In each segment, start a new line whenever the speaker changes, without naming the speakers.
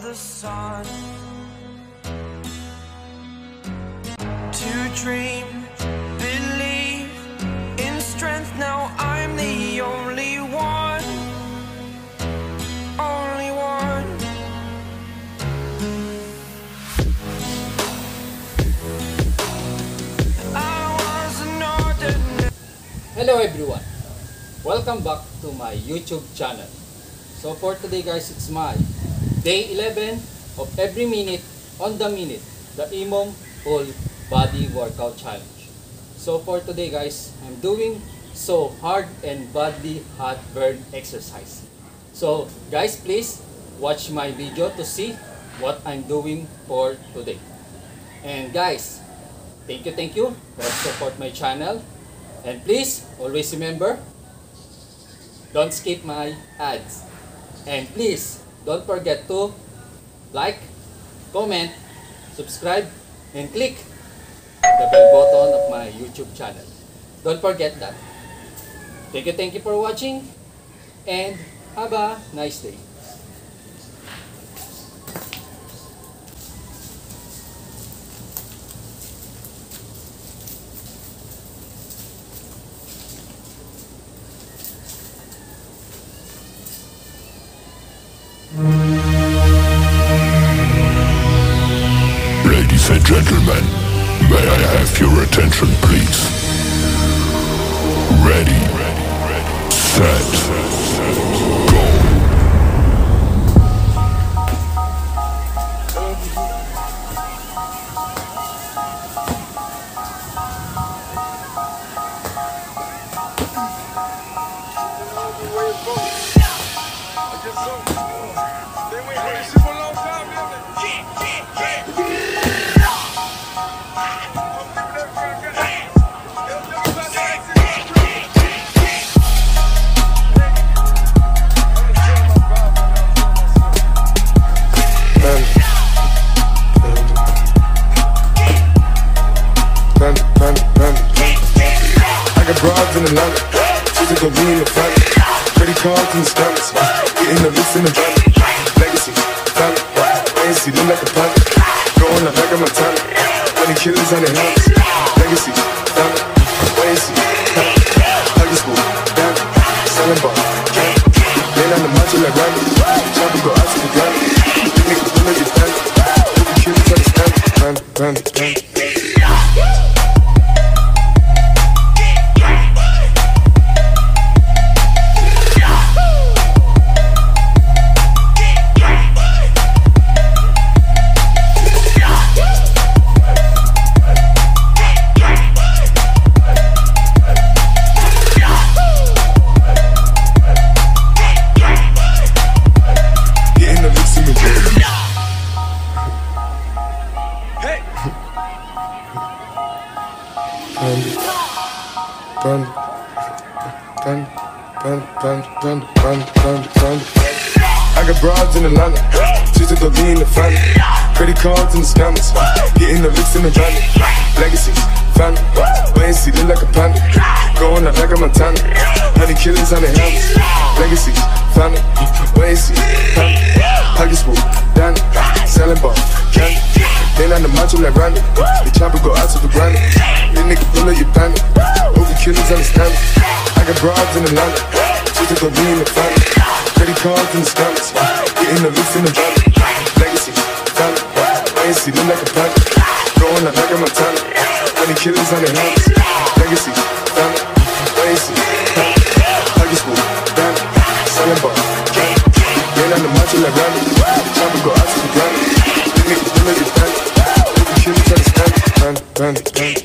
the sun. To dream, believe in strength. Now I'm the only one, only one. I was an ordinary.
Hello everyone, welcome back to my YouTube channel. So for today guys, it's my day 11 of every minute on the minute, the Imong Whole Body Workout Challenge. So for today guys, I'm doing so hard and body hot burn exercise. So guys, please watch my video to see what I'm doing for today. And guys, thank you for support my channel. And please always remember, don't skip my ads. And please don't forget to like, comment, subscribe, and click the bell button of my YouTube channel. Don't forget that. Thank you for watching, and have a nice day.
Ladies and gentlemen, may I have your attention please? Ready, set, go.
Broads in Atlanta, she's a go be in the front. Credit cards in the stomachs, getting the list in the van. Legacy, family, ANC, look like a panda. Going up like a Montana, money killers on their hands. Legacy, family, ANC, family. Huggy school, family, selling ball, candy. Laying on the macho like Randy, chopper go out to the ground. Niggas pull up your family, the killers understand. Panda. I got broads in Atlanta, she's a go be in the family. Credit cards in the scammers, getting the licks in the van. Legacies, family, ANC, look like a panda. Going out like a Montana, honey killers on their hands. Legacies, family, ANC, family. Huggy school, Danny, selling ball, candy. Then on the macho like Randy, the chopper go out to the granny. These niggas pull up your panic, over killers understand it. I got broads in Atlanta, she's a go be in the family. Credit cards in the scammers, getting the list in the van. Legacy, family, ANC, look like a panda. Going out like a Montana, honey killers on their hands. Legacy, family, ANC, family. Huggy school, Danny, selling ball, candy. Then on the macho like Randy, the chopper go out to the granny. These niggas pull up your panic, over killers understand. Panda.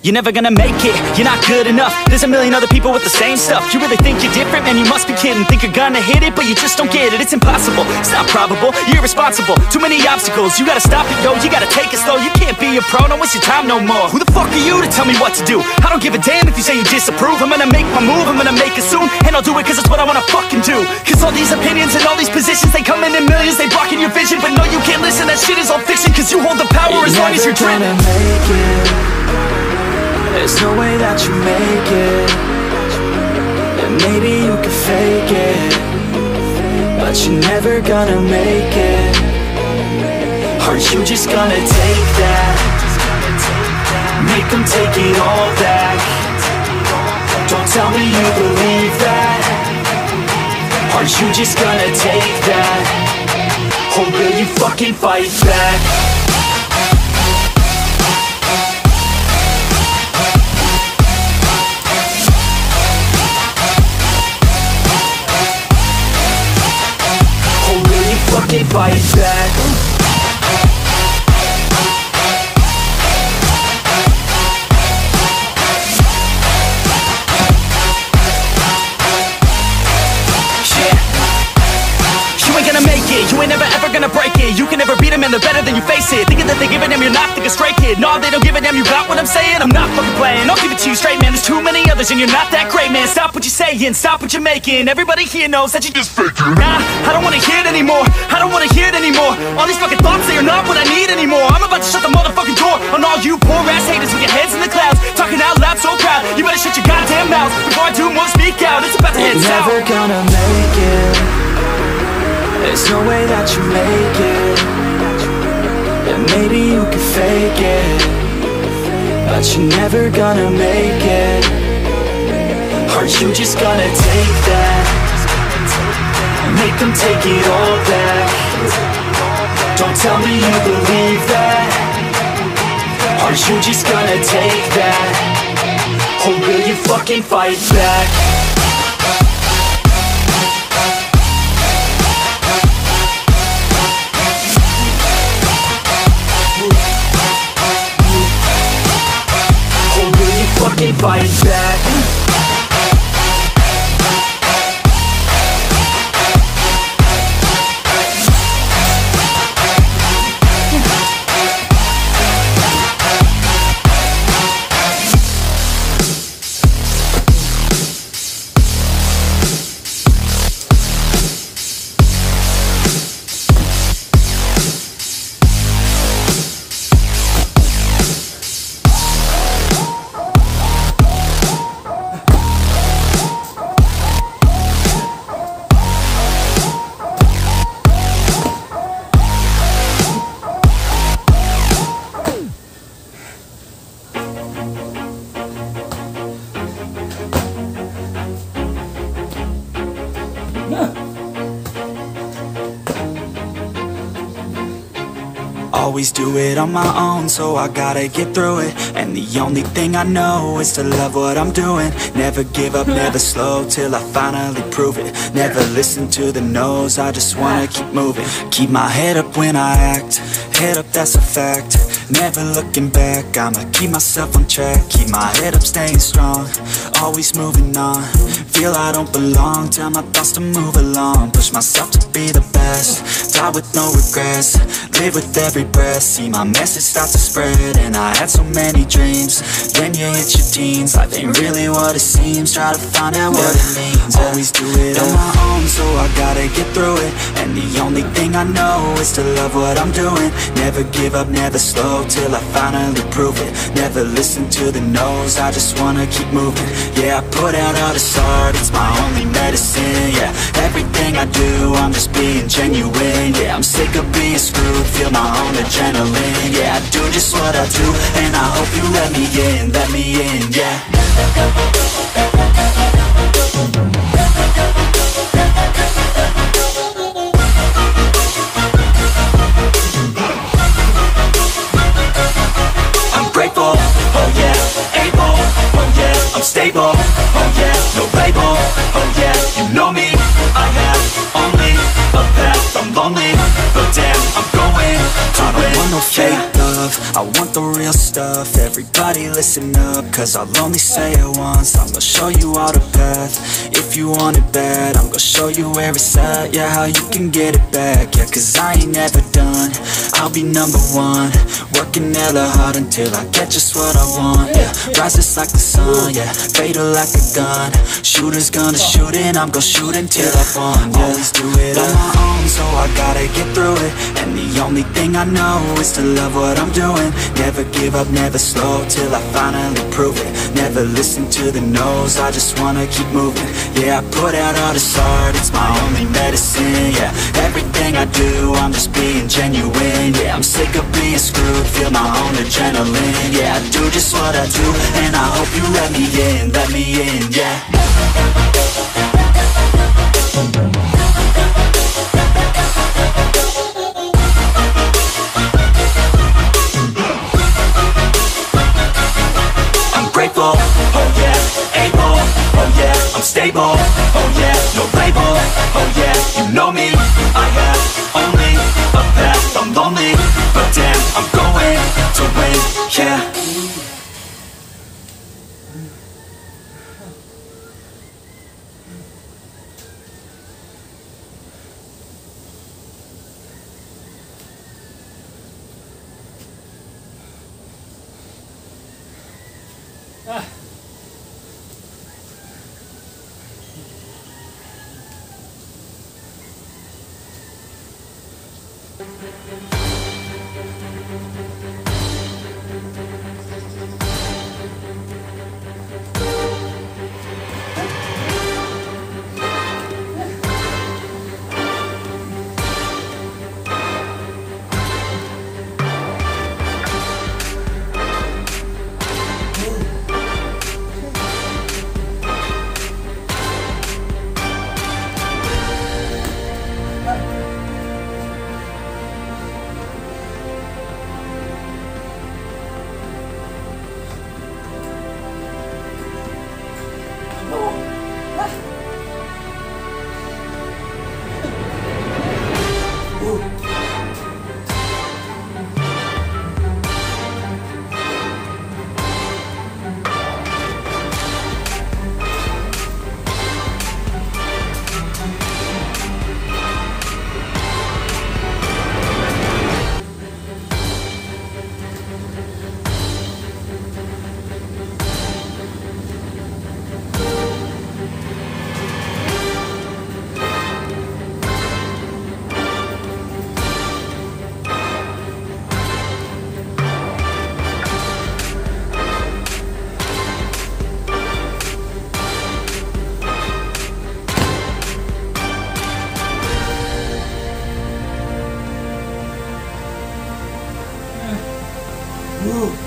you're never gonna make it. You're not good enough, there's a million other people with the same stuff. You really think you're different? Man, you must be kidding. Think you're gonna hit it, but you just don't get it. It's impossible, it's not probable, you're irresponsible. Too many obstacles, you gotta stop it, yo. You gotta take it slow, you can't be a pro. Don't waste your time no more. Who the fuck are you to tell me what to do? I don't give a damn if you say you disapprove. I'm gonna make my move, I'm gonna make it soon. And I'll do it cause it's what I wanna fucking do. Cause all these opinions and all these positions, they come in millions, they blocking your vision. But no, you can't listen, that shit is all fiction. Cause you hold the power as long as you're dreaming.
Make it. There's no way that you make it. And maybe you can fake it, but you're never gonna make it. Are you just gonna take that? Make them take it all back. Don't tell me you believe that. Are you just gonna take that? Or will you fucking fight back? Or will you fucking fight back?
You ain't never ever gonna break it. You can never beat them and they're better than you face it. Thinking that they give a damn, you're not thinking straight, kid. No, they don't give a damn, you got what I'm saying? I'm not fucking playing, I'll give it to you straight, man. There's too many others and you're not that great, man. Stop what you're saying, stop what you're making. Everybody here knows that you just faking. Nah, I don't wanna hear it anymore, I don't wanna hear it anymore. All these fucking thoughts, they are not what I need anymore. I'm about to shut the motherfucking door on all you poor ass haters with your heads in the clouds, talking out loud so proud. You better shut your goddamn mouth before I do more speak out. It's about to head south.
You're never gonna make it. There's no way that you make it. And maybe you can fake it, but you're never gonna make it. Are you just gonna take that? Make them take it all back. Don't tell me you believe that. Are you just gonna take that? Or will you fucking fight back? Fight back. Always do it on my own, so I gotta get through it. And the only thing I know is to love what I'm doing. Never give up, never slow, till I finally prove it. Never listen to the no's, I just wanna keep moving. Keep my head up when I act, head up, that's a fact. Never looking back, I'ma keep myself on track. Keep my head up, staying strong, always moving on. Feel I don't belong, tell my thoughts to move along. Push myself to be the best, die with no regrets. Live with every breath, see my message start to spread. And I had so many dreams, then you hit your teens. Life ain't really what it seems, try to find out what it means. Always do it on my own, so I gotta get through it. And the only thing I know is to love what I'm doing. Never give up, never slow, till I finally prove it. Never listen to the no's, I just wanna keep moving. Yeah, I put out all this art, it's my only medicine. Yeah, everything I do, I'm just being genuine. Yeah, I'm sick of being screwed, feel my own adrenaline. Yeah, I do just what I do, and I hope you let me in, yeah. I'm grateful, oh yeah, able, oh yeah, I'm stable, oh yeah, no label, oh yeah, you know me, I have only a path, I'm lonely, but damn, I'm going to win. I don't want no fake love, I want the real stuff. stuff. Everybody listen up, cause I'll only say it once. I'm gonna show you all the path. If you want it bad, I'm gonna show you where it's at. Yeah, how you can get it back. Yeah, cause I ain't never done. I'll be number one, working hella hard until I get just what I want. Yeah, rises like the sun, yeah, fatal like a gun. Shooter's gonna shoot and I'm gonna shoot until I won. Yeah, always do it on my own, so I gotta get through it. And the only thing I know is to love what I'm doing. Never give up, never slow, till I finally prove it. Never listen to the no's, I just wanna keep moving. Yeah, I put out all this art, it's my only medicine. Yeah, everything I do, I'm just being genuine. Yeah, I'm sick of being screwed, feel my own adrenaline. Yeah, I do just what I do, and I hope you let me in, yeah. I'm grateful, oh yeah, able, oh yeah, I'm stable, oh yeah, no label, oh yeah, you know me, I have only a path, I'm lonely, but damn, I'm going to win, yeah.
Woo!